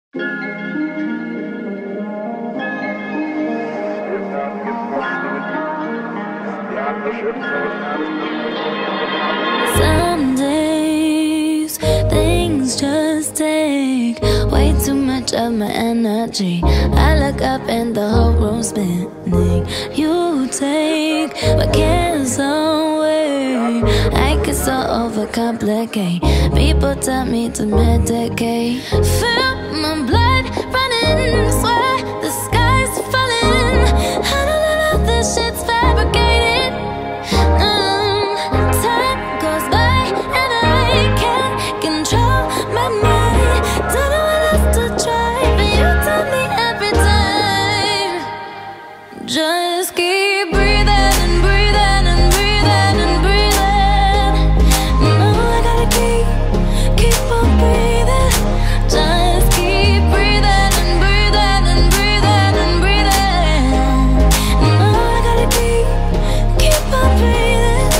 Some days things just take way too much of my energy. I look up and the whole room's spinning. You take my cares away. I get so overcomplicate. People tell me to medicate. Feel my blood running, swear the sky's falling. I don't know this shit's fabricated. Time goes by and I can't control my mind. Don't know what else to try, but you tell me every time. Just keep breathing and breathing and breathing and breathing. No, I gotta keep on breathing. Just keep breathing and breathing and breathing and breathing. No, I gotta keep on breathing.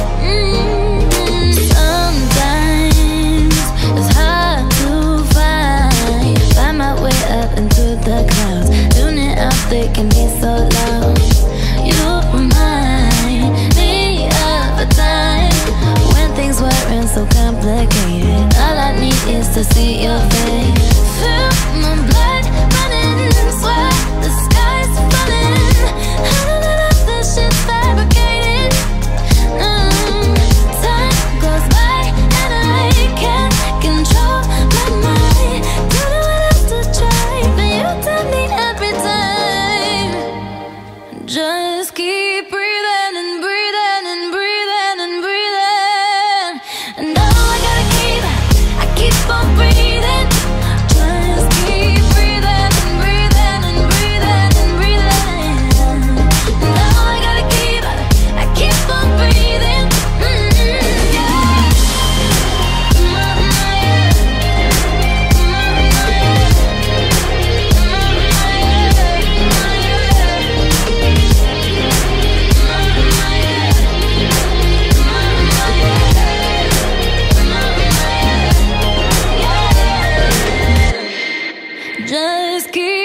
Sometimes it's hard to find my way up into the clouds. Tuning out, they can be so loud. You remind me of a time when things weren't so complicated. All I need is to see your face. Feel my blood running, swear the sky's falling. I don't know if this shit's fabricated. Time goes by and I can't control my mind. Don't know what else to try, but you tell me every time. Just keep breathing and breathing and breathing and breathing. And oh, I keep on breathing. Just keep breathing and breathing and breathing and breathing. And oh, I keep on breathing. Yeah. Just keep